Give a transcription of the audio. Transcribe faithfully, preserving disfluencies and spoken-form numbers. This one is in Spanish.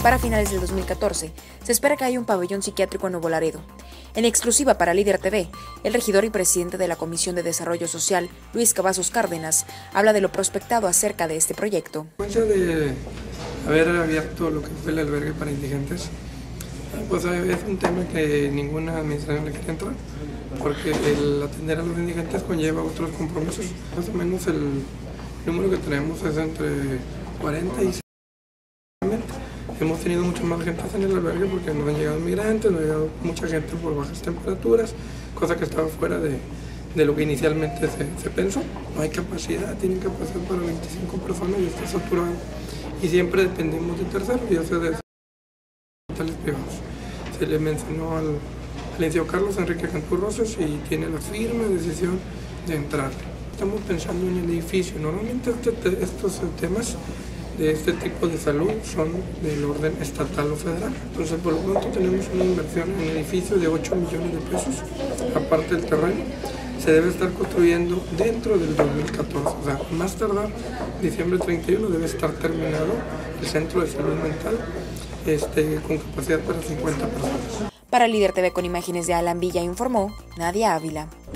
Para finales del dos mil catorce, se espera que haya un pabellón psiquiátrico en Nuevo Laredo. En exclusiva para Líder T V, el regidor y presidente de la Comisión de Desarrollo Social, Luis Cavazos Cárdenas, habla de lo prospectado acerca de este proyecto. Después de haber abierto lo que fue el albergue para indigentes, pues es un tema que ninguna administración le quiere entrar, porque el atender a los indigentes conlleva otros compromisos. Más o menos el número que tenemos es entre cuarenta y sesenta. Hemos tenido mucha más gente en el albergue porque nos han llegado migrantes, nos ha llegado mucha gente por bajas temperaturas, cosa que estaba fuera de, de lo que inicialmente se, se pensó. No hay capacidad, tienen capacidad para veinticinco personas y está saturado. Y siempre dependemos de terceros, ya sea de hospitales privados. Se le mencionó al, al licenciado Carlos Enrique Cantú Rosas y tiene la firme decisión de entrar. Estamos pensando en el edificio. Normalmente este, estos temas de este tipo de salud son del orden estatal o federal. Entonces, por lo pronto tenemos una inversión en un edificio de ocho millones de pesos, aparte del terreno. Se debe estar construyendo dentro del dos mil catorce, o sea, más tardar, diciembre treinta y uno debe estar terminado el centro de salud mental este, con capacidad para cincuenta personas. Para Líder T V con imágenes de Alan Villa informó Nadia Ávila.